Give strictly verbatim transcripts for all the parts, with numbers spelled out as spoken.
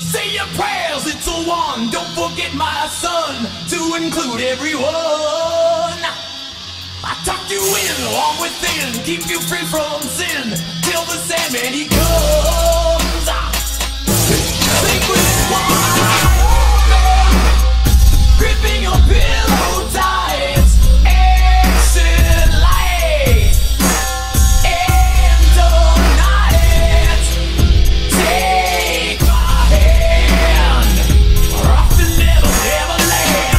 Say your prayers, it's a one. Don't forget my son, to include everyone. I tuck you in, warm within, keep you free from sin, till the Sandman he comes. Sleep with one eye open, gripping your pillow tight. Exit light, and tonight, take my hand, off to never, never land.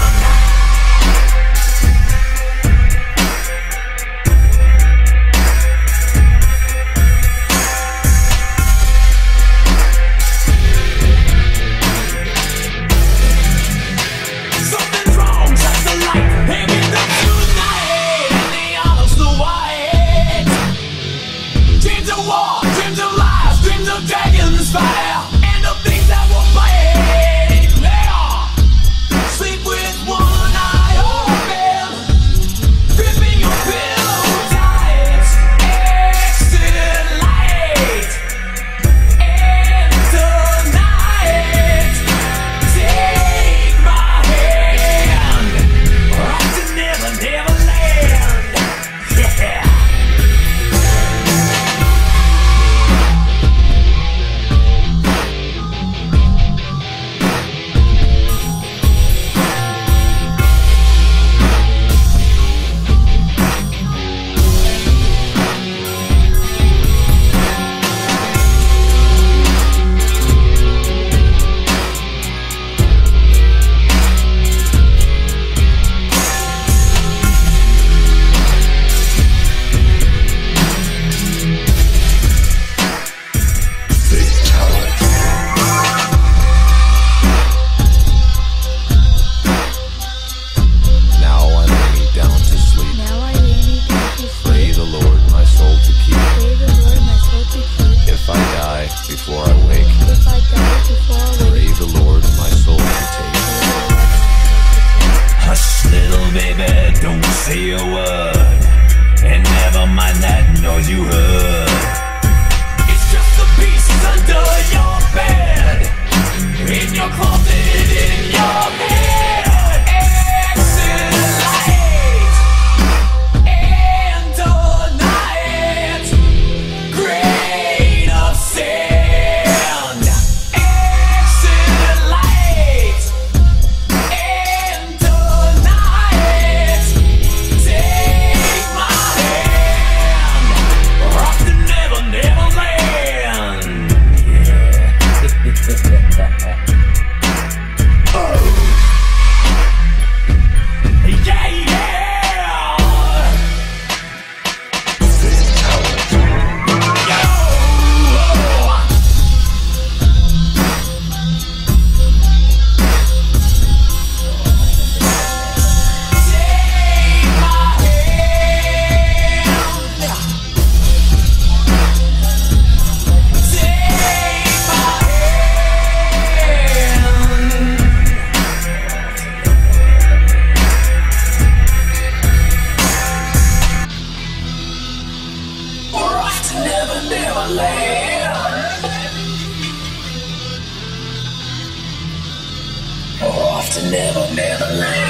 Something's wrong, touch the light, hanging up tonight, and the honors the white. Dreams of war, dreams of lies, dreams of dragons fire, and of things that will fade. Yeah. Sleep with one eye open, gripping your pillow tight. Exit light, and tonight, take my hand, off to never, never land. Yeah. Now I lay me down to sleep. Now I lay me down to Pray sleep. the Lord my soul to keep. Pray the Lord my soul to keep. If I die before I wake, If I die before I pray wake, the Lord my soul to take. Hush, little baby, don't say a word, and never mind that noise you heard. It's just the beast under your bed, in your closet, in your head. Exit light, and tonight, grain of sand. Exit light, and tonight, take my hand, off to never, never land. Oh. Yeah, yeah. Yo. Take my hand, take my hand. We're off to never, never land. We're off to never, never land.